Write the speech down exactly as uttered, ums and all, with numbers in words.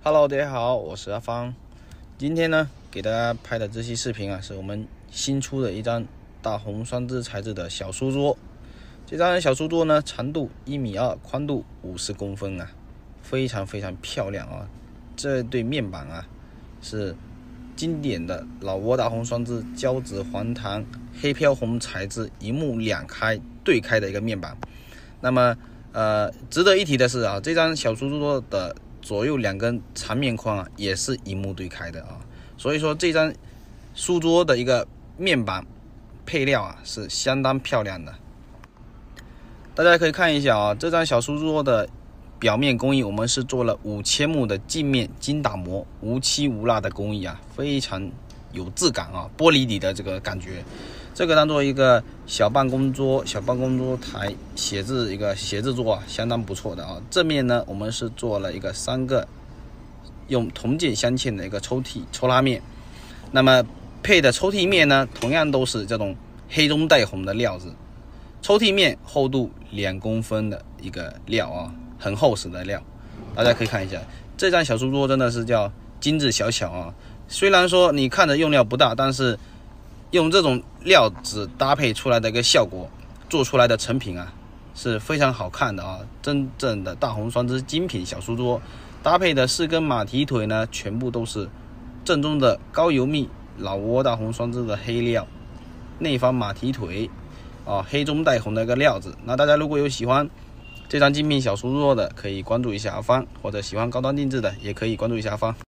Hello， 大家好，我是阿芳。今天呢，给大家拍的这期视频啊，是我们新出的一张大红双织材质的小书桌。这张小书桌呢，长度一米二，宽度五十公分啊，非常非常漂亮啊。这对面板啊，是经典的老挝大红双织胶质黄檀黑飘红材质，一目两开对开的一个面板。那么，呃，值得一提的是啊，这张小书桌的左右两根长面框啊，也是一目对开的啊，所以说这张书桌的一个面板配料啊是相当漂亮的。大家可以看一下啊，这张小书桌的表面工艺，我们是做了五千目的镜面精打磨，无漆无蜡的工艺啊，非常有质感啊，玻璃底的这个感觉。这个当做一个小办公桌、小办公桌台写字一个写字桌啊，相当不错的啊。正面呢，我们是做了一个三个用铜件镶嵌的一个抽屉抽拉面，那么配的抽屉面呢，同样都是这种黑中带红的料子。抽屉面厚度两公分的一个料啊，很厚实的料。大家可以看一下，这张小书桌真的是叫精致小巧啊。虽然说你看着用料不大，但是用这种料子搭配出来的一个效果，做出来的成品啊是非常好看的啊！真正的大红双织精品小书桌，搭配的四根马蹄腿呢，全部都是正宗的高油密老挝大红双织的黑料，内方马蹄腿啊，黑中带红的一个料子。那大家如果有喜欢这张精品小书桌的，可以关注一下阿芳，或者喜欢高端定制的，也可以关注一下阿芳。